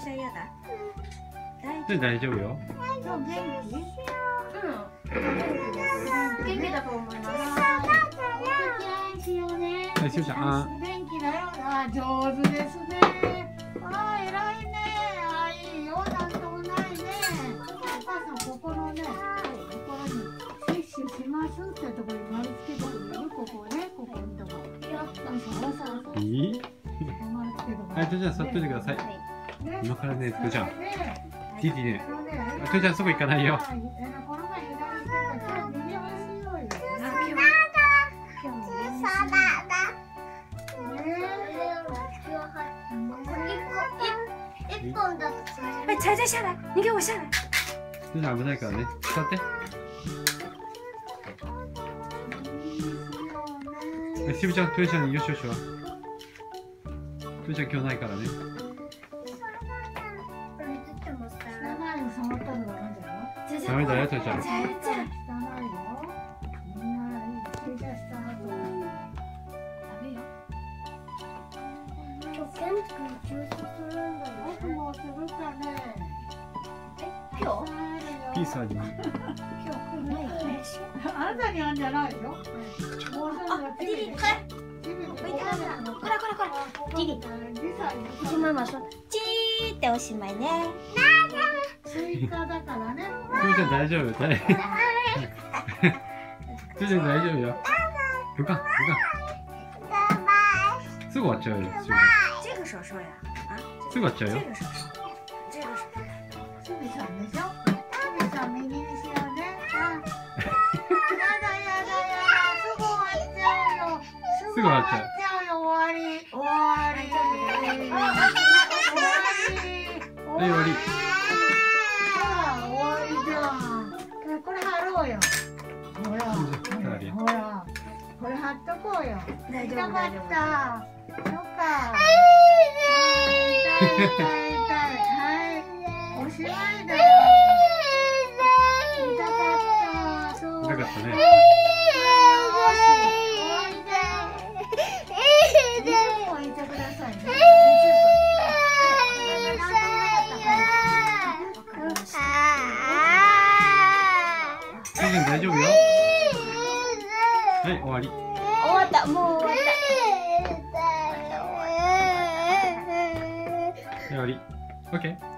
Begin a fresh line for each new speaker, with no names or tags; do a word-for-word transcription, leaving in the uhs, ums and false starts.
射嫌だ。
大丈夫よ。
元気？
元気だと思います。
はい、しゅうちゃん、あ
元気だよ。あ、上手ですね。あ、偉いね。あ、いいよ。なんともないね。お母さん、ここのね、ところに接種しますってところに丸つけてくれる。ここね、ここのところ。そうそうそう。
いい。はい、とちゃん、座っといてください。今からね、とちゃん。ティティね。とちゃん、そこ行かないよ。
哎，踩踩下来，你给我下来。
とちゃん、危ないからね。座って。しぶちゃん、とちゃんによしよしは。とちゃん、今日ないからね。ダメだよ、とちゃん。ピースあります。
あなたにあんじゃないよ。
あ、弟弟，快！回家了，过来过来过来，弟弟，听妈妈说，记得おしまいね。
スイカだからね。
とちゃん、大丈夫、大丈夫。とちゃん、大丈夫よ。不干不干。すぐ終わっちゃうよ。
这个手手呀，啊？
すぐ終わっちゃうよ。
这个手手，这个手。
すみさんでしょ。すみさん右にしようね。やだやだやだ。すぐ終わっちゃうよ。すぐ終わっちゃうよ。終わり。終わり。終わり。
はい、終わり。
終わりじゃん。これ貼ろうよ。ほら。ほら。これ貼っとこうよ。痛かった。そっか。痛い痛い痛い。はい。おしまいだよ。痛かった。そう。
痛かったね。
にじゅっぽんいてくださいね。
とちゃん、大丈夫よ。はい、終わり。
終わった、もう終わった。
終わり。オッケー。